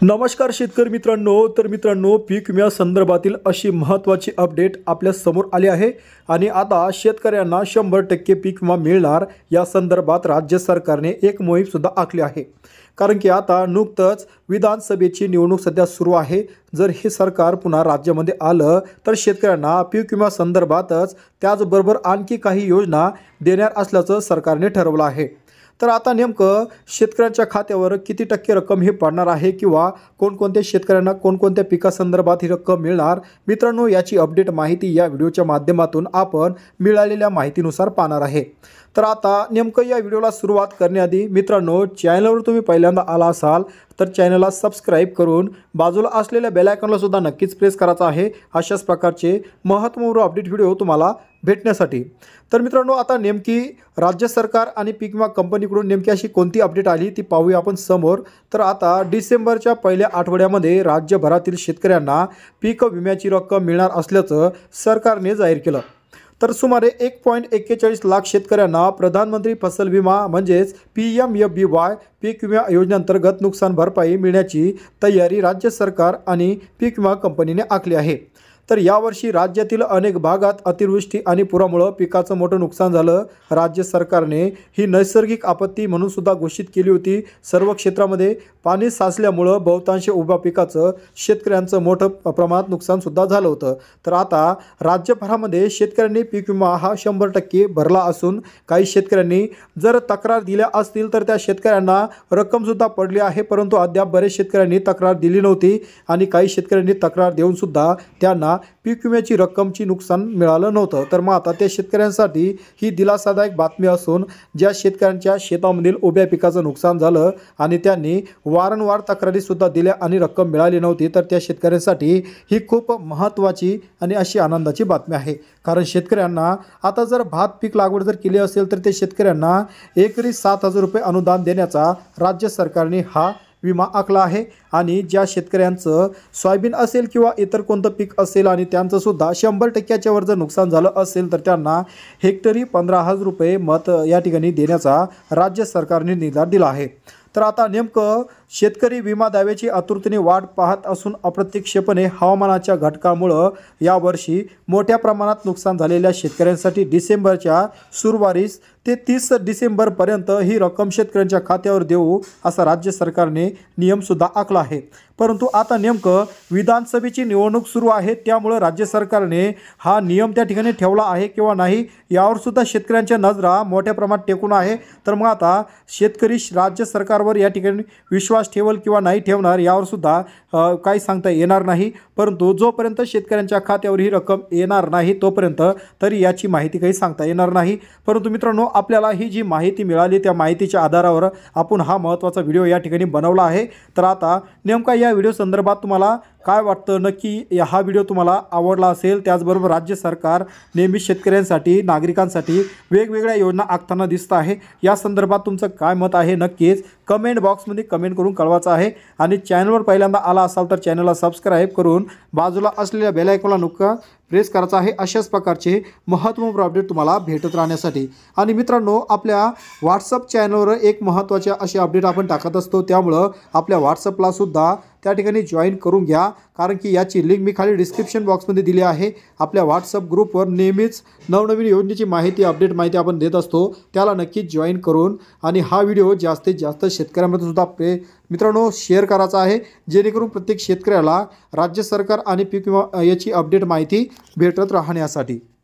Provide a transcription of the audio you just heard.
नमस्कार शेतकरी मित्रांनो, पीक विम्या संदर्भातील अशी महत्त्वाची अपडेट आपल्या समोर आली आहे आणि आता शेतकऱ्यांना 100% पीक विमा मिळणार या संदर्भात राज्य सरकारने एक मोहीम सुद्धा आखली आहे। कारण की आता नुकतंच विधानसभेची निवडणूक सध्या सुरू आहे। जर हे सरकार पुन्हा राज्यामध्ये आलं तर शेतकऱ्यांना पीक विमा संदर्भातच त्याचबरोबर आणखी काही योजना देणार असल्याचं सरकारने ठरवलं आहे। तर आता नेमकं शेतकऱ्यांच्या खात्यावर किती टक्के रक्कम हे पडणार आहे किंवा कोणकोणत्या शेतकऱ्यांना कोणकोणत्या पिकासंदर्भात ही रक्कम मिळणार मित्रांनो, याची अपडेट माहिती या व्हिडिओच्या माध्यमातून आपण मिळालेल्या माहितीनुसार पाहणार आहे। तर आता नेमकं या व्हिडिओला सुरुवात करण्याआधी मित्रांनो, चॅनलवर तुम्ही पहिल्यांदा आला असाल तर चॅनलला सबस्क्राइब करून बाजूला असलेल्या बेल आयकॉनला सुद्धा नक्कीच प्रेस करायचा आहे अशाच प्रकारचे महत्त्वपूर्ण अपडेट व्हिडिओ तुम्हाला भेटण्यासाठी। तर मित्रांनो, आता नेमकी राज्य सरकार आणि पीक विमा कंपनीकडून नेमकी अशी कोणती अपडेट आली ती पाहूया आपण समोर। तर आता डिसेंबरच्या पहिल्या आठवड्यामध्ये राज्यभरातील शेतकऱ्यांना पीक विम्याची रक्कम मिळणार असल्याचं सरकारने जाहीर केलं। तर सुमारे 1.41 लाख शेतकऱ्यांना प्रधानमंत्री फसल विमा म्हणजेच PMFBY पीक विमा योजनेअंतर्गत नुकसान भरपाई मिळण्याची तयारी राज्य सरकार आणि पीक विमा कंपनीने आखली आहे। तर यावर्षी राज्यातील अनेक भागात अतिवृष्टी आणि पुरामुळे पिकाचं मोठं नुकसान झालं। राज्य सरकारने ही नैसर्गिक आपत्ती म्हणून सुद्धा घोषित केली होती। सर्व क्षेत्रामध्ये पाणी साचल्यामुळे बहुतांश उभ्या पिकाचं शेतकऱ्यांचं मोठं प्रमाणात नुकसान सुद्धा झालं होतं। तर आता राज्यभरामध्ये शेतकऱ्यांनी पीक विमा हा 100% भरला असून काही शेतकऱ्यांनी जर तक्रार दिल्या असतील तर त्या शेतकऱ्यांना रक्कम सुद्धा पडली आहे, परंतु अद्याप बरेच शेतकऱ्यांनी तक्रार दिली नव्हती आणि काही शेतकऱ्यांनी तक्रार देऊन सुद्धा त्यांना पीक विम्याची रक्कमची नुकसान मिळालं नव्हतं। तर मग आता त्या शेतकऱ्यांसाठी ही दिलासादायक बातमी असून ज्या शेतकऱ्यांच्या शेतामधील उभ्या पिकाचं नुकसान झालं आणि त्यांनी वारंवार तक्रारी सुद्धा दिल्या आणि रक्कम मिळाली नव्हती, तर त्या शेतकऱ्यांसाठी ही खूप महत्त्वाची आणि अशी आनंदाची बातमी आहे। कारण शेतकऱ्यांना आता जर भात पीक लागवड जर केली असेल तर ते शेतकऱ्यांना एकरी 7,000 रुपये अनुदान देण्याचा राज्य सरकारने हा विमा आखला आहे। आणि ज्या शेतकऱ्यांचं सोयाबीन असेल किंवा इतर कोणतं पीक असेल आणि त्यांचं सुद्धा 100%च्या वर जर नुकसान झालं असेल तर त्यांना हेक्टरी 15,000 रुपये मत या ठिकाणी देण्याचा राज्य सरकारने निर्धार दिला आहे। तर आता नेमकं शेतकरी विमा दाव्याची आतुरतेने वाट पाहत असून अप्रत्यक्षपणे हवामानाच्या घटकामुळे यावर्षी मोठ्या प्रमाणात नुकसान झालेल्या शेतकऱ्यांसाठी डिसेंबरच्या सुरुवारीस ते 30 डिसेंबरपर्यंत ही रक्कम शेतकऱ्यांच्या खात्यावर देऊ असा राज्य सरकारने नियमसुद्धा आखला आहे। परंतु आता नेमकं विधानसभेची निवडणूक सुरू आहे, त्यामुळे राज्य सरकारने हा नियम त्या ठिकाणी ठेवला आहे किंवा नाही यावर सुद्धा शेतकऱ्यांच्या नजरा मोठ्या प्रमाणात टेकून आहे। तर मग आता शेतकरी राज्य सरकारवर या ठिकाणी विश्वास ठेवल किंवा नाही ठेवणार यावर सुद्धा काही सांगता येणार नाही। परंतु जोपर्यंत शेतकऱ्यांच्या खात्यावर ही रक्कम येणार नाही तोपर्यंत तरी याची माहिती काही सांगता येणार नाही। परंतु मित्रांनो, आपल्याला ही जी माहिती मिळाली त्या माहितीच्या आधारावर आपण हा महत्त्वाचा व्हिडिओ या ठिकाणी बनवला आहे। तर आता नेमका या व्हिडिओ संदर्भात तुम्हाला काय वाटतं, नक्की हा व्हिडिओ तुम्हाला आवडला असेल। त्याचबरोबर राज्य सरकार नेहमी शेतकऱ्यांसाठी नागरिकांसाठी वेगवेगळ्या योजना आखताना दिसत आहे। या संदर्भात तुमचं काय मत आहे नक्कीच कमेंट बॉक्समध्ये कमेंट करून कळवायचं आहे। आणि चॅनलवर पहिल्यांदा आला असाल तर चॅनलला सबस्क्राइब करून बाजूला असलेल्या बेल आयकॉनला नुकता प्रेस करायचा आहे अशाच प्रकारचे महत्त्वपूर्ण अपडेट तुम्हाला भेटत राहण्यासाठी। आणि मित्रांनो, आपल्या व्हॉट्सअप चॅनलवर एक महत्त्वाचे असे अपडेट आपण टाकत असतो, त्यामुळं आपल्या व्हॉट्सअपला सुद्धा त्या ठिकाणी जॉईन करून घ्या। कारण की याची लिंक मी खाली डिस्क्रिप्शन बॉक्समध्ये दिली आहे। आपल्या व्हॉट्सअप ग्रुपवर नेहमीच नवनवीन योजनेची माहिती अपडेट माहिती आपण देत असतो, त्याला नक्कीच जॉईन करून आणि हा व्हिडिओ जास्तीत जास्त शेतकऱ्यांमध्ये सुद्धा मित्रांनो शेअर करायचा आहे, जेणेकरून प्रत्येक शेतकऱ्याला राज्य सरकार आणि पीक विमा याची अपडेट माहिती भेटत राहण्यासाठी।